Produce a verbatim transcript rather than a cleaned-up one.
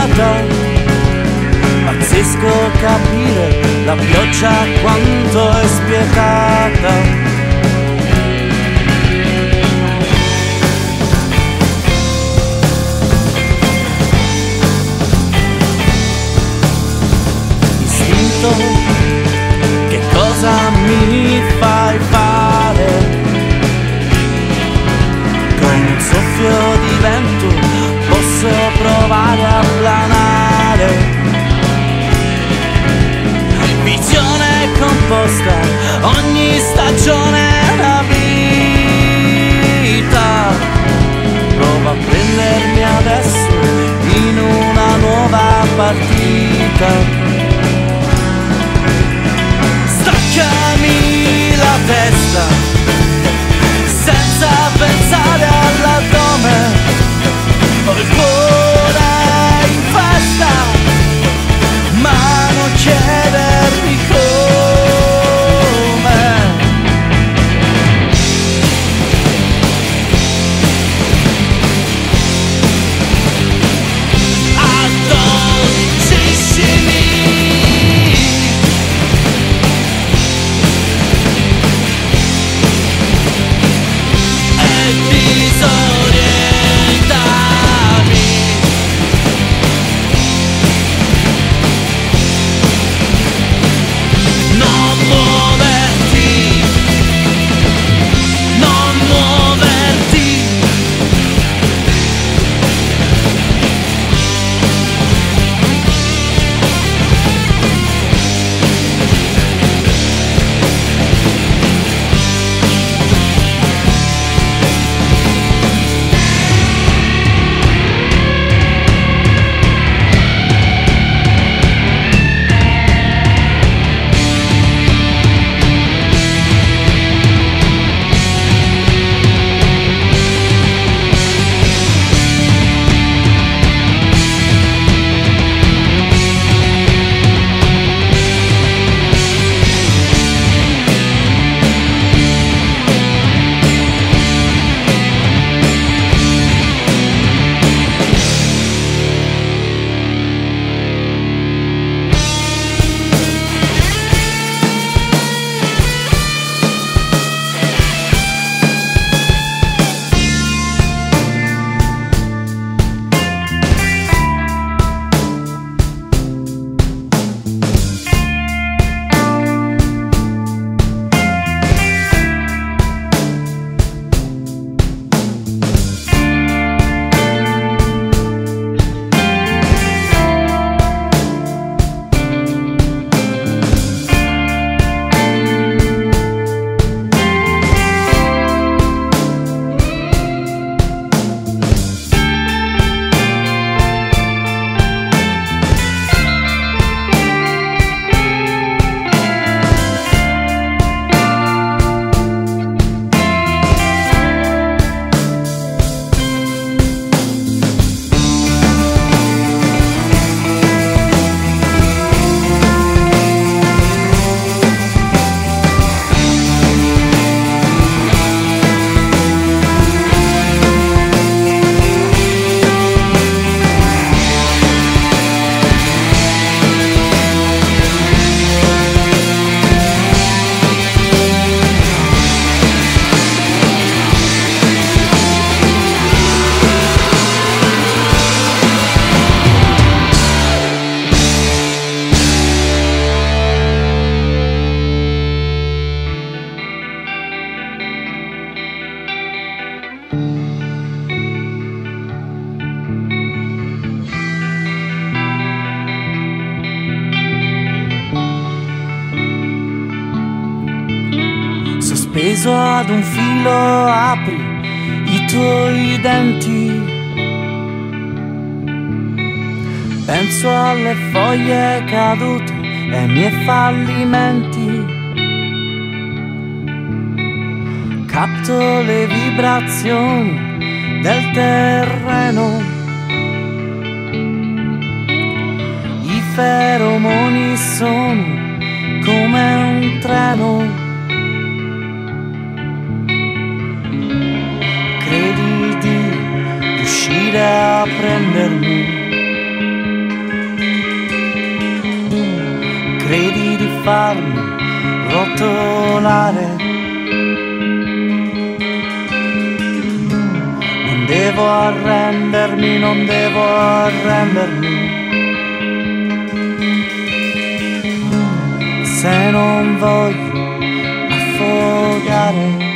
passata. Pazzesco capire la pioggia quanto è spietata. Che cosa mi fai fare? Con un soffio di vento posso provare a planare. Visione composta, ogni stagione è una vita. Prova a prendermi adesso in una nuova partita. Staccami la testa senza pensare all'addome. Ho il cuore in festa, ma non chiedermi come. Addolcissimi Sospeso ad un filo apri i tuoi denti. Penso alle foglie cadute e ai miei fallimenti. Capto le vibrazioni del terreno. I feromoni sono come un treno. Credi di riuscire a prendermi? farmi rotolare. Non devo arrendermi, non devo arrendermi. Se non voglio affogare.